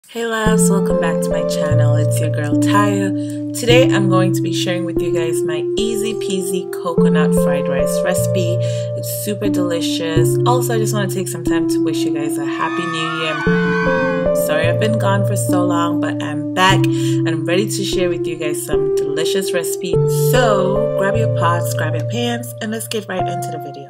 Hey loves, welcome back to my channel. It's your girl Taya. Today I'm going to be sharing with you guys my easy peasy coconut fried rice recipe. It's super delicious. Also, I just want to take some time to wish you guys a happy new year. Sorry I've been gone for so long, but I'm back and I'm ready to share with you guys some delicious recipes. So grab your pots, grab your pans, and let's get right into the video.